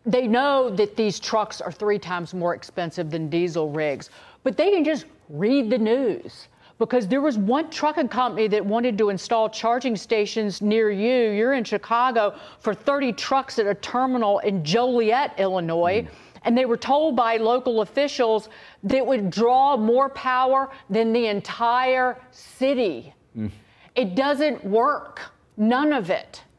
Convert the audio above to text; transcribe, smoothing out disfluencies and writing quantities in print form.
they know that these trucks are 3 times more expensive than diesel rigs, but they can just read the news. Because there was one trucking company that wanted to install charging stations near you. You're in Chicago, for 30 trucks at a terminal in Joliet, Illinois. And they were told by local officials that it would draw more power than the entire city. It doesn't work. None of it.